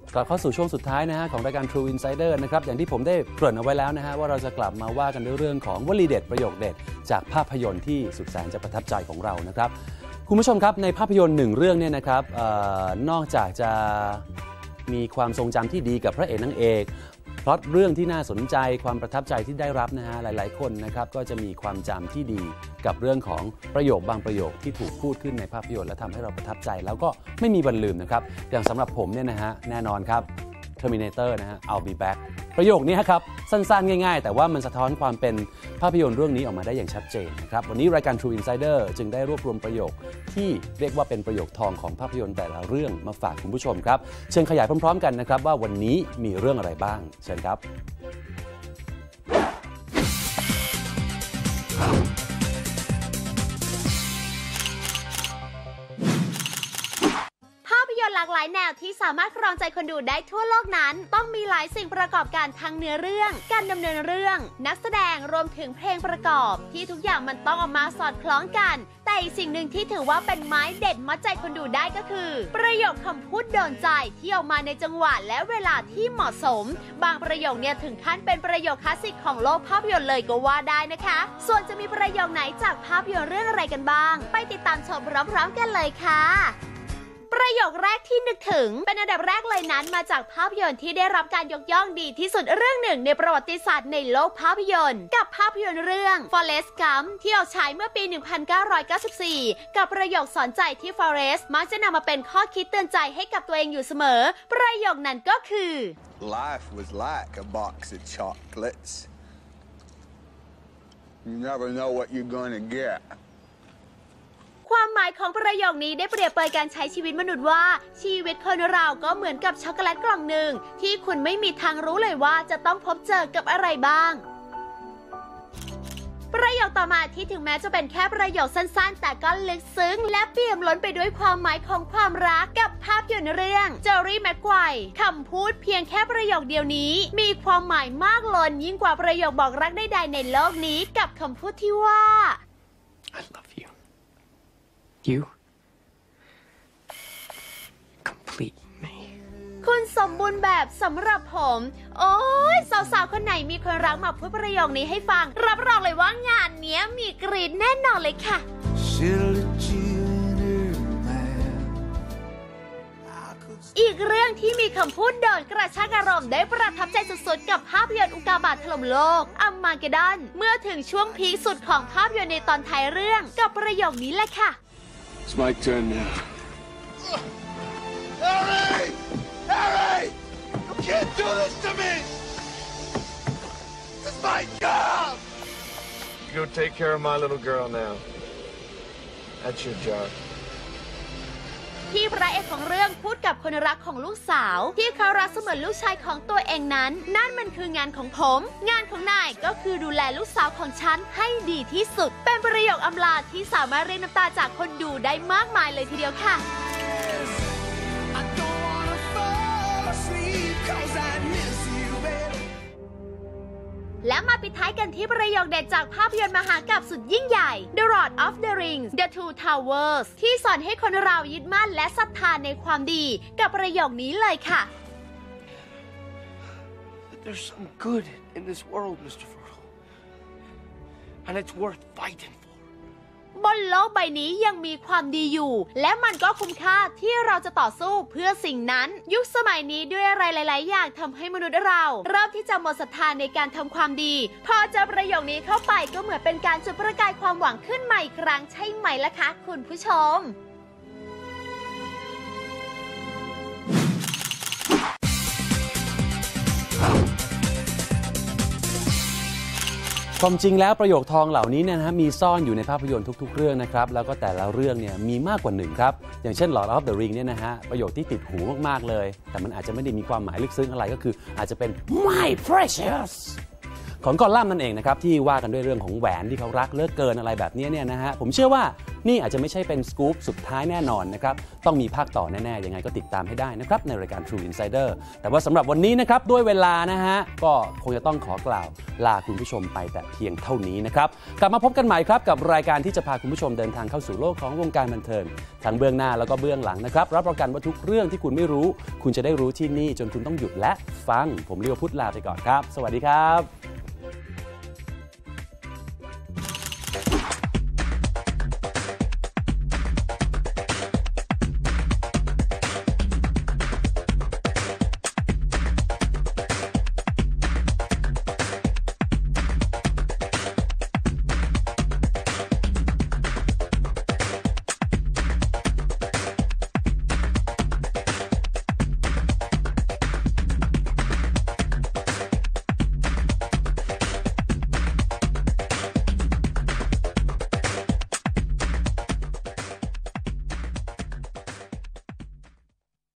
กลับเข้าสู่ช่วงสุดท้ายนะฮะของรายการ True Insider นะครับอย่างที่ผมได้เกริ่นเอาไว้แล้วนะฮะว่าเราจะกลับมาว่ากันด้วยเรื่องของวลีเด็ดประโยคเด็ดจากภาพยนตร์ที่สุดแสนจะประทับใจของเรานะครับคุณผู้ชมครับในภาพยนตร์หนึ่งเรื่องเนี่ยนะครับนอกจากจะมีความทรงจำที่ดีกับพระเอกนางเอกเพราะเรื่องที่น่าสนใจความประทับใจที่ได้รับนะฮะหลายๆคนนะครับก็จะมีความจำที่ดีกับเรื่องของประโยคบางประโยคที่ถูกพูดขึ้นในภาพยนตร์และทำให้เราประทับใจแล้วก็ไม่มีวันลืมนะครับอย่างสำหรับผมเนี่ยนะฮะแน่นอนครับ Terminator นะฮะ I'll be back ประโยคนี้ครับสั้นๆง่ายๆแต่ว่ามันสะท้อนความเป็นภาพยนตร์เรื่องนี้ออกมาได้อย่างชัดเจนนะครับวันนี้รายการ True Insider จึงได้รวบรวมประโยคที่เรียกว่าเป็นประโยคทองของภาพยนตร์แต่ละเรื่องมาฝากคุณผู้ชมครับเชิญขยายพร้อมๆกันนะครับว่าวันนี้มีเรื่องอะไรบ้างเชิญครับหลากหลายแนวที่สามารถครองใจคนดูได้ทั่วโลกนั้นต้องมีหลายสิ่งประกอบการทั้งเนื้อเรื่องการดำเนินเรื่องนักแสดงรวมถึงเพลงประกอบที่ทุกอย่างมันต้องออกมาสอดคล้องกันแต่อีกสิ่งหนึ่งที่ถือว่าเป็นไม้เด็ดมัดใจคนดูได้ก็คือประโยคคำพูดโดนใจที่ออกมาในจังหวะและเวลาที่เหมาะสมบางประโยคเนี่ยถึงขั้นเป็นประโยคคลาสสิกของโลกภาพยนตร์เลยก็ว่าได้นะคะส่วนจะมีประโยคไหนจากภาพยนตร์เรื่องอะไรกันบ้างไปติดตามชมพร้อมๆกันเลยค่ะประโยคแรกที่นึกถึงเป็นอันดับแรกเลยนั้นมาจากภาพยนตร์ที่ได้รับการยกย่องดีที่สุดเรื่องหนึ่งในประวัติศาสตร์ในโลกภาพยนตร์กับภาพยนตร์เรื่อง Forrest Gump ที่ออกฉายเมื่อปี 1994 กับประโยคสอนใจที่ Forrest มักจะนำมาเป็นข้อคิดเตือนใจให้กับตัวเองอยู่เสมอประโยคนั้นก็คือ Life was like a box of chocolates. You never know what you're gonna get. ความหมายของประโยคนี้ได้เปรียบเปรยการใช้ชีวิตมนุษย์ว่าชีวิตคนเราก็เหมือนกับช็อกโกแลตกล่องหนึ่งที่คุณไม่มีทางรู้เลยว่าจะต้องพบเจอกับอะไรบ้างประโยคต่อมาที่ถึงแม้จะเป็นแค่ประโยคสั้นๆแต่ก็ลึกซึ้งและเปี่ยมล้นไปด้วยความหมายของความรักกับภาพยนตร์เรื่อง Jerry Maguire คำพูดเพียงแค่ประโยคเดียวนี้มีความหมายมากล้นยิ่งกว่าประโยคบอกรักใดๆในโลกนี้กับคำพูดที่ว่า I love you complete me คุณสมบูรณ์แบบสำหรับผมโอ้ยสาวๆคนไหนมีคนรักมาพูดประโยคนี้ให้ฟังรับรองเลยว่างานนี้มีกรี๊ดแน่นอนเลยค่ะอีกเรื่องที่มีคำพูดโดนกระชากอารมณ์ได้ประทับใจสุดๆกับภาพยนตร์อุกกาบาตถล่มโลกอัมมาเกดดอนเมื่อถึงช่วงพีคสุดของภาพยนตร์ในตอนท้ายเรื่องกับประโยคนี้แหละค่ะ It's my turn now. Harry! Harry! You can't do this to me! This is my job! You go take care of my little girl now. That's your job. ที่พระเอกของเรื่องพูดกับคนรักของลูกสาวที่เขารักเสมือนลูกชายของตัวเองนั้นนั่นมันคืองานของผมงานของนายก็คือดูแลลูกสาวของฉันให้ดีที่สุดเป็นประโยคอำลาที่สามารถเรียกน้ำตาจากคนดูได้มากมายเลยทีเดียวค่ะและมาปิดท้ายกันที่ประโยคเด็ดจากภาพยนตร์มหากาพย์สุดยิ่งใหญ่ The Lord of the Rings The Two Towers ที่สอนให้คนเรายึดมั่นและศรัทธาในความดีกับประโยคนี้เลยค่ะ There's some good in this world, Mr. Frodo, and it's worth fighting for. บนโลกใบนี้ยังมีความดีอยู่และมันก็คุ้มค่าที่เราจะต่อสู้เพื่อสิ่งนั้นยุคสมัยนี้ด้วยอะไรหลายๆอย่างทำให้มนุษย์เราเริ่มที่จะหมดศรัทธาในการทำความดีพอเจอประโยคนี้เข้าไปก็เหมือนเป็นการจุดประกายความหวังขึ้นใหม่อีกครั้งใช่ไหมล่ะคะคุณผู้ชมความจริงแล้วประโยคทองเหล่านี้เนี่ยนะมีซ่อนอยู่ในภาพยนตร์ทุกๆเรื่องนะครับแล้วก็แต่ละเรื่องเนี่ยมีมากกว่าหนึ่งครับอย่างเช่น Lord of the Ring เนี่ยนะฮะประโยคที่ติดหูมากๆเลยแต่มันอาจจะไม่ได้มีความหมายลึกซึ้งอะไรก็คืออาจจะเป็น My precious ของกอลลัมนั่นเองนะครับที่ว่ากันด้วยเรื่องของแหวนที่เขารักเลิกเกินอะไรแบบนี้เนี่ยนะฮะผมเชื่อว่านี่อาจจะไม่ใช่เป็นสกู๊ปสุดท้ายแน่นอนนะครับต้องมีภาคต่อแน่ๆยังไงก็ติดตามให้ได้นะครับในรายการ True Insider แต่ว่าสำหรับวันนี้นะครับด้วยเวลานะฮะก็คงจะต้องขอกล่าวลาคุณผู้ชมไปแต่เพียงเท่านี้นะครับกลับมาพบกันใหม่ครับกับรายการที่จะพาคุณผู้ชมเดินทางเข้าสู่โลกของวงการบันเทิงทั้งเบื้องหน้าแล้วก็เบื้องหลังนะครับรับประกันว่าทุกเรื่องที่คุณไม่รู้คุณจะได้รู้ที่นี่จนคุณต้องหยุดและฟังผมเรียกว่าพุทธลาไปก่อนครับสวัสดีครับ